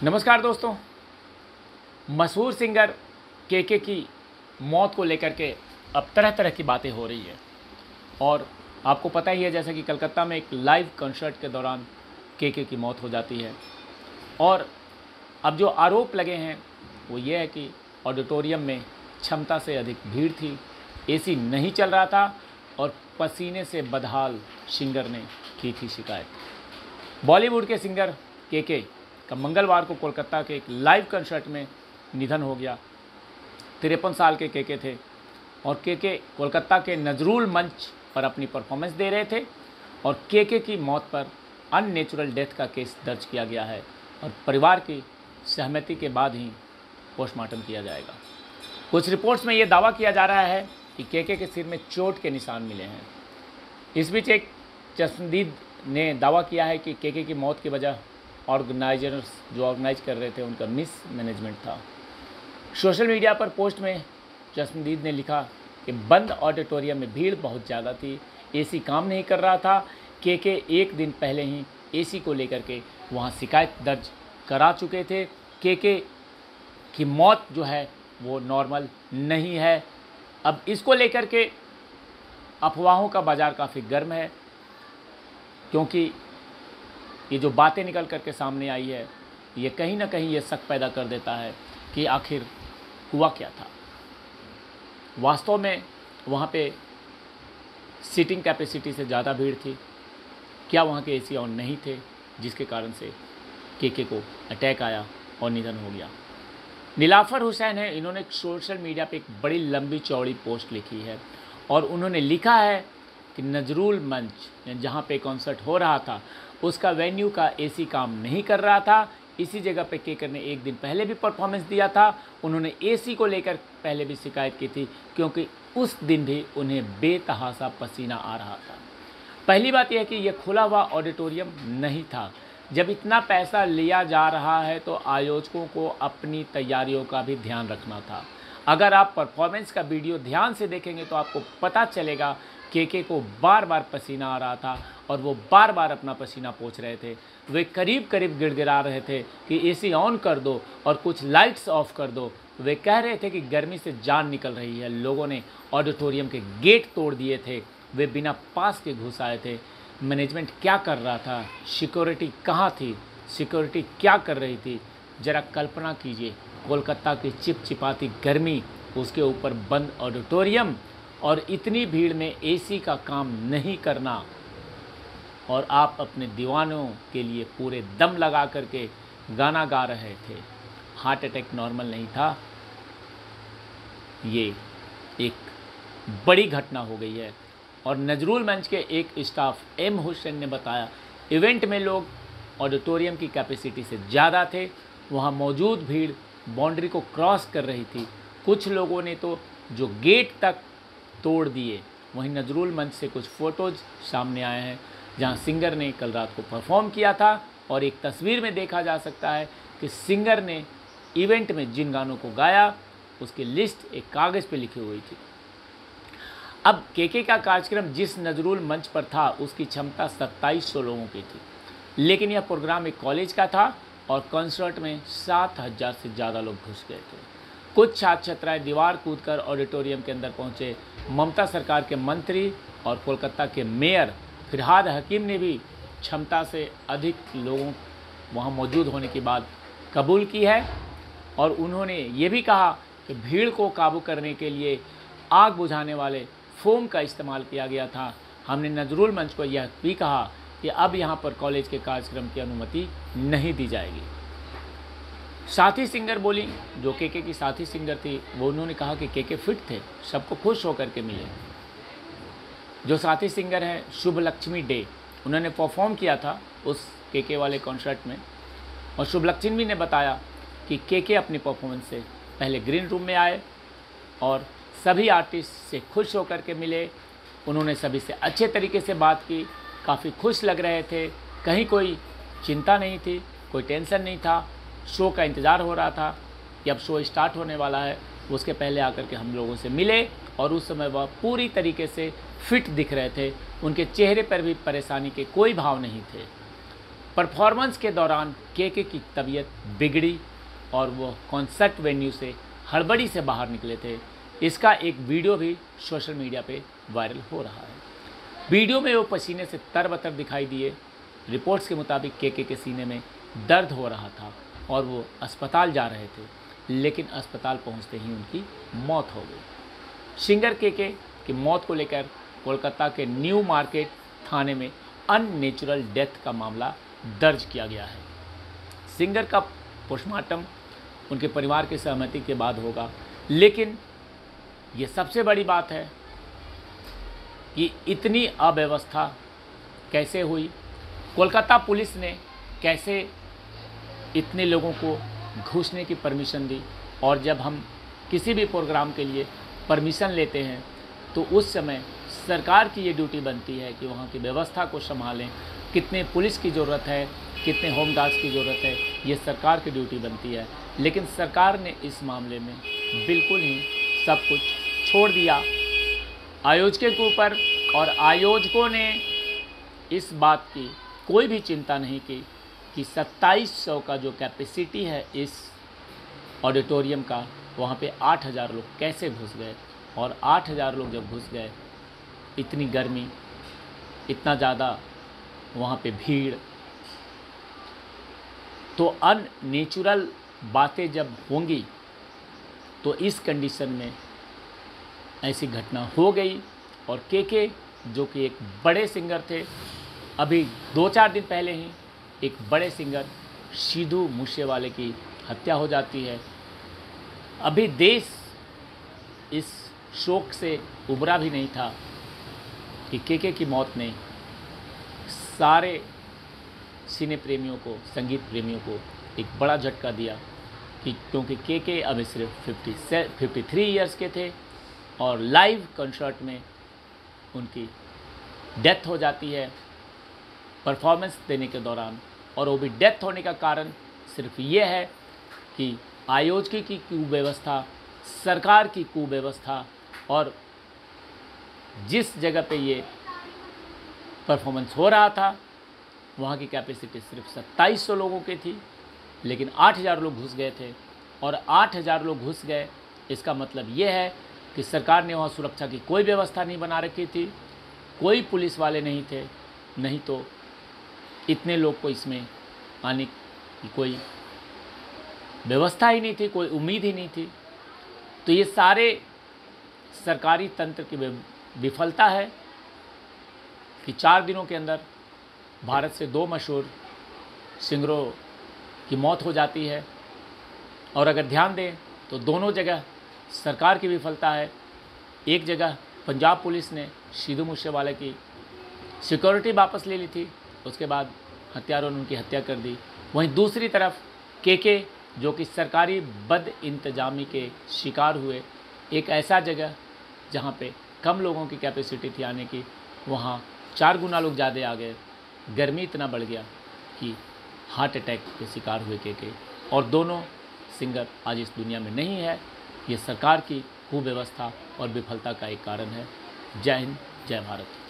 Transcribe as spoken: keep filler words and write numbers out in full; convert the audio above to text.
नमस्कार दोस्तों। मशहूर सिंगर केके की मौत को लेकर के अब तरह तरह की बातें हो रही है और आपको पता ही है जैसा कि कलकत्ता में एक लाइव कंसर्ट के दौरान केके की मौत हो जाती है। और अब जो आरोप लगे हैं वो ये है कि ऑडिटोरियम में क्षमता से अधिक भीड़ थी, एसी नहीं चल रहा था और पसीने से बदहाल सिंगर ने की थी शिकायत। बॉलीवुड के सिंगर केके का मंगलवार को कोलकाता के एक लाइव कंसर्ट में निधन हो गया। तिरपन साल के केके थे और केके कोलकाता के नजरूल मंच पर अपनी परफॉर्मेंस दे रहे थे और केके की मौत पर अननेचुरल डेथ का केस दर्ज किया गया है और परिवार की सहमति के बाद ही पोस्टमार्टम किया जाएगा। कुछ रिपोर्ट्स में ये दावा किया जा रहा है कि केके के सिर में चोट के निशान मिले हैं। इस बीच एक चश्मदीद ने दावा किया है कि केके की मौत की वजह ऑर्गेनाइजर्स जो ऑर्गेनाइज कर रहे थे उनका मिस मैनेजमेंट था। सोशल मीडिया पर पोस्ट में चश्मदीद ने लिखा कि बंद ऑडिटोरियम में भीड़ बहुत ज़्यादा थी, एसी काम नहीं कर रहा था। केके एक दिन पहले ही एसी को लेकर के वहां शिकायत दर्ज करा चुके थे। केके की मौत जो है वो नॉर्मल नहीं है। अब इसको लेकर के अफवाहों का बाज़ार काफ़ी गर्म है, क्योंकि ये जो बातें निकल करके सामने आई है ये कहीं ना कहीं ये शक पैदा कर देता है कि आखिर हुआ क्या था। वास्तव में वहाँ पे सीटिंग कैपेसिटी से ज़्यादा भीड़ थी, क्या वहाँ के एसी ऑन नहीं थे जिसके कारण से केके को अटैक आया और निधन हो गया। नीलाफर हुसैन है, इन्होंने एक सोशल मीडिया पे एक बड़ी लंबी चौड़ी पोस्ट लिखी है और उन्होंने लिखा है कि नजरूल मंच जहाँ पे कॉन्सर्ट हो रहा था उसका वेन्यू का एसी काम नहीं कर रहा था। इसी जगह पे केके ने एक दिन पहले भी परफॉर्मेंस दिया था। उन्होंने एसी को लेकर पहले भी शिकायत की थी क्योंकि उस दिन भी उन्हें बेतहासा पसीना आ रहा था। पहली बात यह है कि यह खुला हुआ ऑडिटोरियम नहीं था। जब इतना पैसा लिया जा रहा है तो आयोजकों को अपनी तैयारियों का भी ध्यान रखना था। अगर आप परफॉर्मेंस का वीडियो ध्यान से देखेंगे तो आपको पता चलेगा केके को बार बार पसीना आ रहा था और वो बार बार अपना पसीना पोंछ रहे थे। वे करीब करीब गिड़गिड़ा रहे थे कि एसी ऑन कर दो और कुछ लाइट्स ऑफ कर दो। वे कह रहे थे कि गर्मी से जान निकल रही है। लोगों ने ऑडिटोरियम के गेट तोड़ दिए थे, वे बिना पास के घुस आए थे। मैनेजमेंट क्या कर रहा था, सिक्योरिटी कहाँ थी, सिक्योरिटी क्या कर रही थी, ज़रा कल्पना कीजिए। कोलकाता की चिपचिपाती गर्मी, उसके ऊपर बंद ऑडिटोरियम और इतनी भीड़ में एसी का काम नहीं करना, और आप अपने दीवानों के लिए पूरे दम लगा करके गाना गा रहे थे। हार्ट अटैक नॉर्मल नहीं था। ये एक बड़ी घटना हो गई है। और नजरूल मंच के एक स्टाफ एम हुसैन ने बताया इवेंट में लोग ऑडिटोरियम की कैपेसिटी से ज़्यादा थे, वहाँ मौजूद भीड़ बाउंड्री को क्रॉस कर रही थी। कुछ लोगों ने तो जो गेट तक तोड़ दिए। वहीं नजरूल मंच से कुछ फ़ोटोज़ सामने आए हैं जहां सिंगर ने कल रात को परफॉर्म किया था और एक तस्वीर में देखा जा सकता है कि सिंगर ने इवेंट में जिन गानों को गाया उसकी लिस्ट एक कागज़ पे लिखी हुई थी। अब केके का कार्यक्रम जिस नजरूल मंच पर था उसकी क्षमता सत्ताईस सौ लोगों की थी, लेकिन यह प्रोग्राम एक कॉलेज का था और कॉन्सर्ट में सात हज़ार से ज़्यादा लोग घुस गए थे। कुछ छात्र छात्राएँ दीवार कूदकर ऑडिटोरियम के अंदर पहुँचे। ममता सरकार के मंत्री और कोलकाता के मेयर फिरहाद हकीम ने भी क्षमता से अधिक लोगों वहां मौजूद होने की बात कबूल की है और उन्होंने ये भी कहा कि भीड़ को काबू करने के लिए आग बुझाने वाले फोम का इस्तेमाल किया गया था। हमने नजरूल मंच को यह भी कहा कि अब यहां पर कॉलेज के कार्यक्रम की अनुमति नहीं दी जाएगी। साथी सिंगर बोली, जो केके की साथी सिंगर थी, वो उन्होंने कहा कि केके फिट थे, सबको खुश होकर के मिले। जो साथी सिंगर हैं शुभ लक्ष्मी डे, उन्होंने परफॉर्म किया था उस केके वाले कॉन्सर्ट में और शुभ लक्ष्मी ने बताया कि केके अपनी परफॉर्मेंस से पहले ग्रीन रूम में आए और सभी आर्टिस्ट से खुश होकर के मिले। उन्होंने सभी से अच्छे तरीके से बात की, काफ़ी खुश लग रहे थे, कहीं कोई चिंता नहीं थी, कोई टेंशन नहीं था। शो का इंतज़ार हो रहा था कि अब शो स्टार्ट होने वाला है। उसके पहले आकर के हम लोगों से मिले और उस समय वह पूरी तरीके से फिट दिख रहे थे। उनके चेहरे पर भी परेशानी के कोई भाव नहीं थे। परफॉर्मेंस के दौरान केके की तबीयत बिगड़ी और वो कॉन्सर्ट वेन्यू से हड़बड़ी से बाहर निकले थे। इसका एक वीडियो भी सोशल मीडिया पे वायरल हो रहा है। वीडियो में वो पसीने से तरबतर दिखाई दिए। रिपोर्ट्स के मुताबिक केके के सीने में दर्द हो रहा था और वो अस्पताल जा रहे थे, लेकिन अस्पताल पहुंचते ही उनकी मौत हो गई। सिंगर केके की मौत को लेकर कोलकाता के न्यू मार्केट थाने में अननेचुरल डेथ का मामला दर्ज किया गया है। सिंगर का पोस्टमार्टम उनके परिवार की सहमति के बाद होगा, लेकिन ये सबसे बड़ी बात है कि इतनी अव्यवस्था कैसे हुई, कोलकाता पुलिस ने कैसे इतने लोगों को घुसने की परमिशन दी। और जब हम किसी भी प्रोग्राम के लिए परमिशन लेते हैं तो उस समय सरकार की ये ड्यूटी बनती है कि वहाँ की व्यवस्था को संभालें। कितने पुलिस की ज़रूरत है, कितने होमगार्ड्स की ज़रूरत है, ये सरकार की ड्यूटी बनती है। लेकिन सरकार ने इस मामले में बिल्कुल ही सब कुछ छोड़ दिया आयोजकों के ऊपर, और आयोजकों ने इस बात की कोई भी चिंता नहीं की कि सत्ताईस सौ का जो कैपेसिटी है इस ऑडिटोरियम का, वहाँ पे आठ हज़ार लोग कैसे घुस गए। और आठ हज़ार लोग जब घुस गए, इतनी गर्मी, इतना ज़्यादा वहाँ पे भीड़, तो अननेचुरल बातें जब होंगी तो इस कंडीशन में ऐसी घटना हो गई। और केके जो कि एक बड़े सिंगर थे, अभी दो चार दिन पहले ही एक बड़े सिंगर सिद्धू मूसेवाले की हत्या हो जाती है। अभी देश इस शोक से उबरा भी नहीं था कि केके की मौत ने सारे सिने प्रेमियों को, संगीत प्रेमियों को एक बड़ा झटका दिया कि क्योंकि केके अभी सिर्फ तिरेपन इयर्स के थे और लाइव कंसर्ट में उनकी डेथ हो जाती है परफॉर्मेंस देने के दौरान। और वो भी डेथ होने का कारण सिर्फ ये है कि आयोजकी की कुव्यवस्था, सरकार की कुव्यवस्था, और जिस जगह पे ये परफॉर्मेंस हो रहा था वहाँ की कैपेसिटी सिर्फ सत्ताईस सौ लोगों की थी, लेकिन आठ हज़ार लोग घुस गए थे। और आठ हज़ार लोग घुस गए, इसका मतलब ये है कि सरकार ने वहाँ सुरक्षा की कोई व्यवस्था नहीं बना रखी थी, कोई पुलिस वाले नहीं थे, नहीं तो इतने लोग को इसमें आने की कोई व्यवस्था ही नहीं थी, कोई उम्मीद ही नहीं थी। तो ये सारे सरकारी तंत्र की विफलता है कि चार दिनों के अंदर भारत से दो मशहूर सिंगरों की मौत हो जाती है। और अगर ध्यान दें तो दोनों जगह सरकार की विफलता है। एक जगह पंजाब पुलिस ने सिद्धू मूसेवाले की सिक्योरिटी वापस ले ली थी, उसके बाद हत्यारों ने उनकी हत्या कर दी। वहीं दूसरी तरफ केके जो कि सरकारी बद इंतजामी के शिकार हुए, एक ऐसा जगह जहाँ पे कम लोगों की कैपेसिटी थी आने की, वहाँ चार गुना लोग ज़्यादा आ गए। गर्मी इतना बढ़ गया कि हार्ट अटैक के शिकार हुए केके। और दोनों सिंगर आज इस दुनिया में नहीं है। ये सरकार की कुव्यवस्था और विफलता का एक कारण है। जय हिंद, जय भारत।